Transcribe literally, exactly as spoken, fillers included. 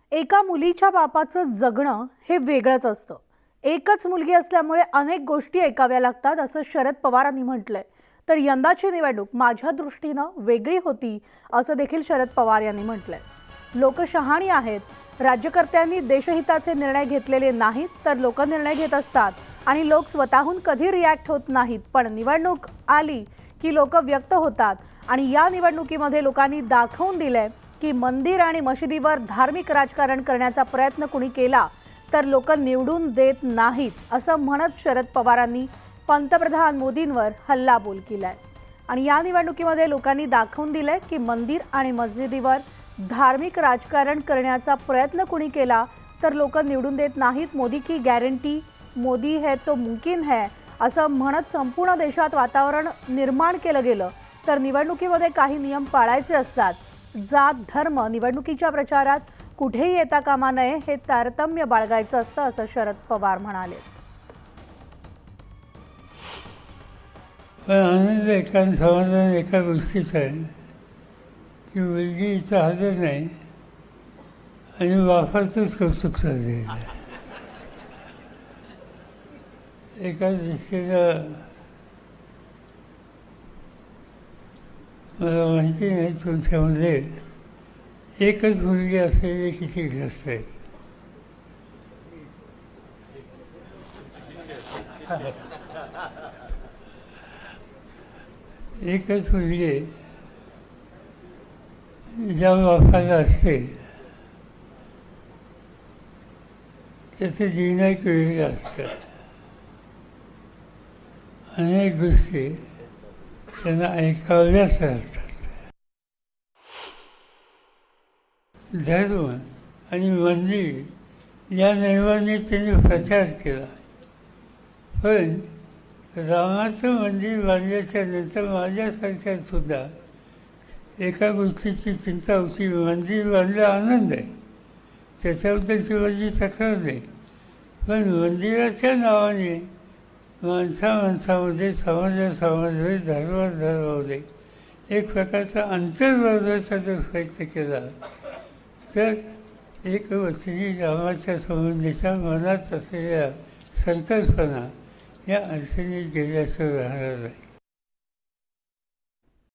एका मुलीच्या बापाचं जगणं हे वेगळंच असतं। एकच मुलगी असल्यामुळे अनेक गोष्टी ऐकाव्या लागतात असं शरद पवारांनी म्हटलंय। तर यंदाची निवडणूक माझ्या दृष्टीनं वेगळी होती असं देखील शरद पवार यांनी म्हटलंय। लोक शहाणी आहेत, राज्यकर्त्यांनी देशहिताचे निर्णय घेतलेले नाहीत तर लोक निर्णय घेत असतात आणि लोक स्वतःहून कधी रिॲक्ट होत नाहीत, पण निवडणूक आली की लोक व्यक्त होतात। आणि या निवडणुकीमध्ये लोकांनी दाखवून दिलंय की मंदिर आणि मशिदीवर धार्मिक राजकारण करण्याचा प्रयत्न कुणी केला तर लोक निवडून देत नाहीत असं म्हणत शरद पवारांनी पंतप्रधान मोदींवर हल्लाबोल केलाय। आणि या निवडणुकीमध्ये लोकांनी दाखवून दिलंय की मंदिर आणि मस्जिदीवर धार्मिक राजकारण करण्याचा प्रयत्न कुणी केला तर लोक निवडून देत नाहीत। मोदी की गॅरंटी, मोदी है तो मुमकिन है असं म्हणत संपूर्ण देशात वातावरण निर्माण केलं गेलं। तर निवडणुकीमध्ये काही नियम पाळायचे असतात। जात धर्म निवडणुकीच्या प्रचारात कुठेही येता कामा नये हे तारतम्य बाळगायचं असतं असं शरद पवार म्हणाले। पण आनंद एका समाधान एका गोष्टीचा आहे की मुलगी इथं हजर नाही आणि बापाचंच कौतुक चालले। एका दृष्टीनं मला माहिती नाही तुमच्यामध्ये एकच मुलगी असलेली किती ग्रस्त आहेत। एकच मुलगी ज्या बापाला असते त्याचं जीवन एक वेगळं असतं। अनेक गोष्टी त्यांना ऐकाव्याच असतात। धर्म आणि मंदिर या नावाने त्यांनी प्रचार केला, पण रामाचं मंदिर बांधल्याच्या नंतर माझ्यासारख्या सुद्धा एका गोष्टीची चिंता होती। मंदिर बांधलं आनंद आहे, त्याच्याबद्दलची माझी तक्रार नाही, पण मंदिराच्या नावाने माणसा माणसामध्ये समाजा समाजामध्ये धर्मा धर्मामध्ये एक प्रकारचा अंतर्वादाचा जर प्रयत्न केला तर एक वचनी रामाच्या संबंधीच्या मनात असलेल्या संकल्पना या अडचणीत गेल्याचं राहणार नाही।